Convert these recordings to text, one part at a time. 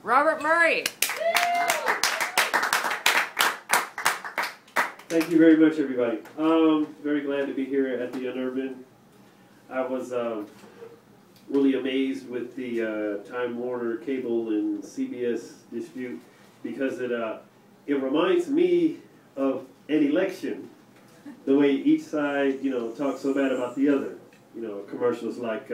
Robert Murray. Thank you very much, everybody. Very glad to be here at the Unurban. I was really amazed with the Time Warner Cable and CBS dispute because it reminds me of an election, the way each side, talks so bad about the other. Commercials like,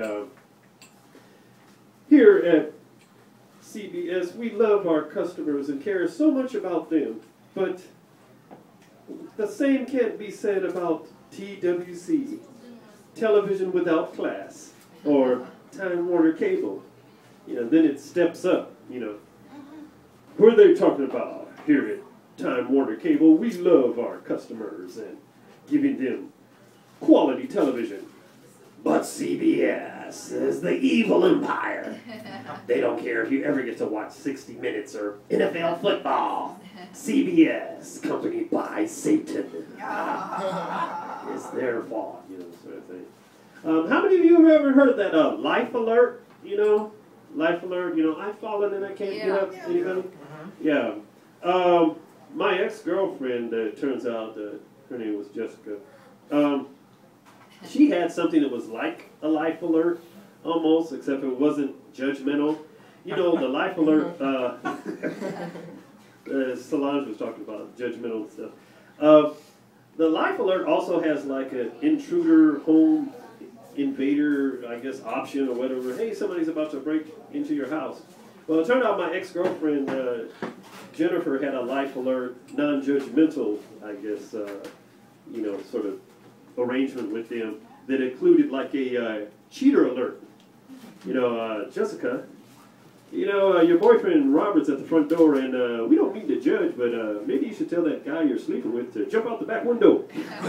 here at CBS, we love our customers and care so much about them, but the same can't be said about TWC, Television Without Class, or Time Warner Cable. Then it steps up, Who are they talking about here at Time Warner Cable? We love our customers and giving them quality television. But CBS is the evil empire. They don't care if you ever get to watch 60 Minutes or NFL football. CBS, company by Satan. It's their fault, sort of thing. How many of you have ever heard of that Life Alert? Life Alert, I've fallen and I can't get up. Anybody? Yeah. My ex-girlfriend, turns out her name was Jessica. She had something that was like a Life Alert, almost, except it wasn't judgmental. The Life Alert, Solange was talking about judgmental and stuff. The Life Alert also has like an intruder, home invader, I guess, option or whatever. Hey, somebody's about to break into your house. Well, it turned out my ex-girlfriend, Jennifer, had a Life Alert, non-judgmental, I guess, sort of arrangement with them that included like a cheater alert. Jessica, your boyfriend Robert's at the front door, and we don't mean to judge, but maybe you should tell that guy you're sleeping with to jump out the back window.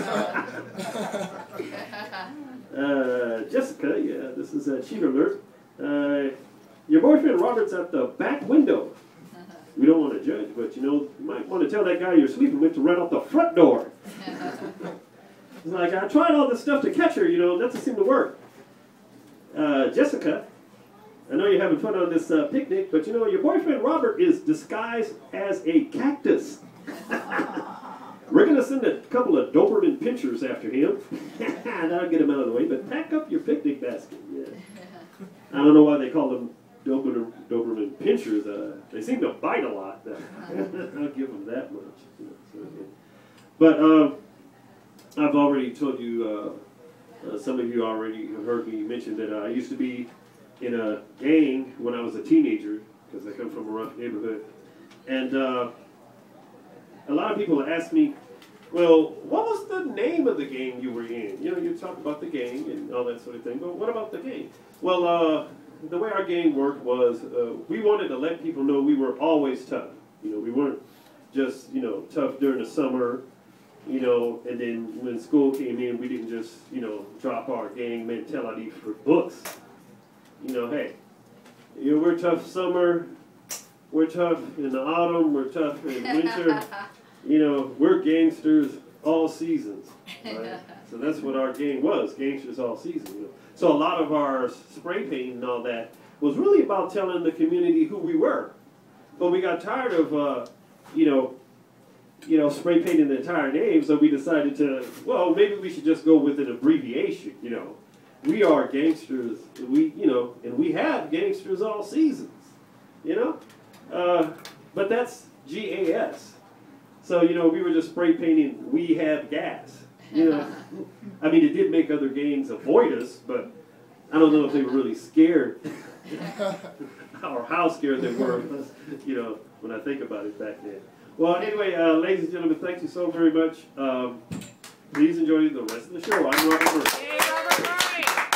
Jessica, yeah, this is a cheater alert. Your boyfriend Robert's at the back window. We don't want to judge, but you might want to tell that guy you're sleeping with to run out the front door. It's like, I tried all this stuff to catch her, doesn't seem to work. Jessica, I know you're having fun on this picnic, but your boyfriend Robert is disguised as a cactus. We're going to send a couple of Doberman pinchers after him. That'll get him out of the way, but pack up your picnic basket. Yeah. I don't know why they call them Doberman pinchers. They seem to bite a lot. I'll give them that much. But I've already told you, some of you already have heard me mention that I used to be in a gang when I was a teenager, because I come from a rough neighborhood. And a lot of people ask me, well, what was the name of the gang you were in? You talk about the gang and all that sort of thing, but what about the gang? Well, the way our gang worked was we wanted to let people know we were always tough. We weren't just, tough during the summer, and then when school came in, we didn't just, drop our gang mentality for books. Hey, we're tough summer, we're tough in the autumn, we're tough in winter. We're gangsters all seasons. Right? So that's what our gang was, gangsters all season. So a lot of our spray paint and all that was really about telling the community who we were. But we got tired of, spray painting the entire name, so we decided to, well, maybe we should just go with an abbreviation, We are gangsters, and we have gangsters all seasons, But that's GAS. So, we were just spray painting, we have gas, I mean, it did make other gangs avoid us, but I don't know if they were really scared or how scared they were, when I think about it back then. Well, anyway, ladies and gentlemen, thank you so very much. Please enjoy the rest of the show. I'm Robert Murray. Hey, Robert Murray.